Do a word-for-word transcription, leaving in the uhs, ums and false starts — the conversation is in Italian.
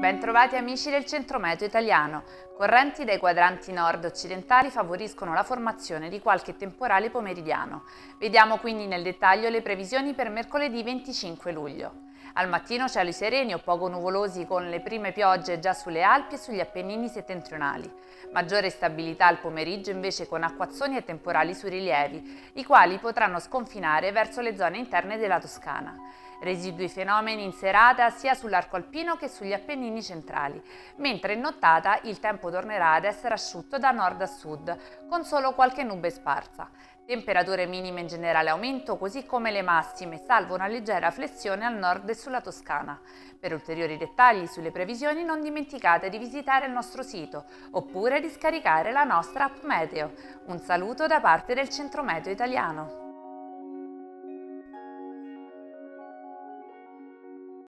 Bentrovati amici del Centro Meteo Italiano. Correnti dai quadranti nord-occidentali favoriscono la formazione di qualche temporale pomeridiano. Vediamo quindi nel dettaglio le previsioni per mercoledì venticinque luglio. Al mattino cieli sereni o poco nuvolosi con le prime piogge già sulle Alpi e sugli Appennini settentrionali. Maggiore stabilità al pomeriggio invece con acquazzoni e temporali sui rilievi, i quali potranno sconfinare verso le zone interne della Toscana. Residui fenomeni in serata sia sull'arco alpino che sugli Appennini centrali, mentre in nottata il tempo tornerà ad essere asciutto da nord a sud, con solo qualche nube sparsa. Temperature minime in generale aumento, così come le massime, salvo una leggera flessione al nord e sulla Toscana. Per ulteriori dettagli sulle previsioni non dimenticate di visitare il nostro sito, oppure di scaricare la nostra app Meteo. Un saluto da parte del Centro Meteo Italiano.